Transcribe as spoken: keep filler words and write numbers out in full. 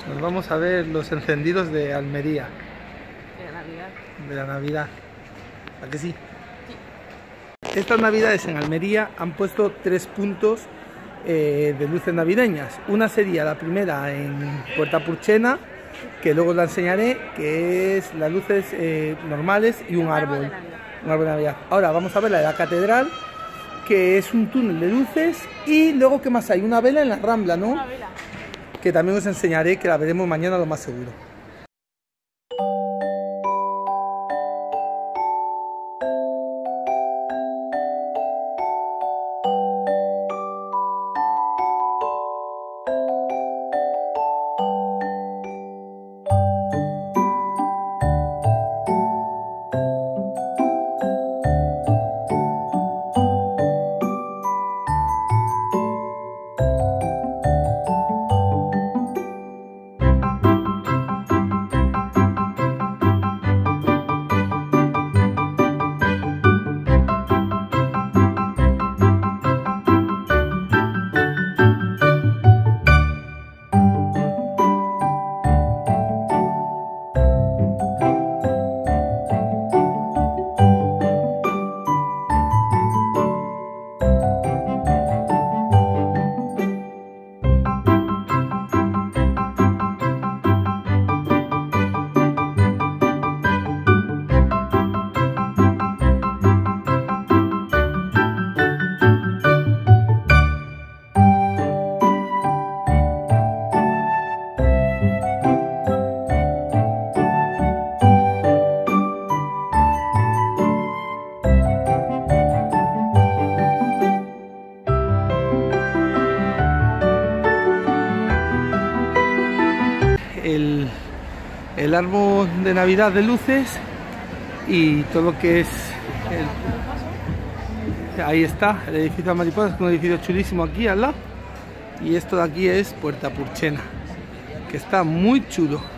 Nos vamos a ver los encendidos de Almería. De la Navidad. De la Navidad. ¿A que sí? Sí. Estas Navidades en Almería han puesto tres puntos eh, de luces navideñas. Una sería la primera en Puerta Purchena, que luego la enseñaré, que es las luces eh, normales y un árbol. Un árbol de Navidad. Ahora vamos a ver la de la catedral, que es un túnel de luces. Y luego, ¿qué más hay? Una vela en la Rambla, ¿no? Una vela. Que también os enseñaré, que la veremos mañana lo más seguro. El, el árbol de Navidad de luces y todo lo que es el, ahí está el edificio de Mariposas, un edificio chulísimo aquí al lado, y esto de aquí es Puerta Purchena, que está muy chulo.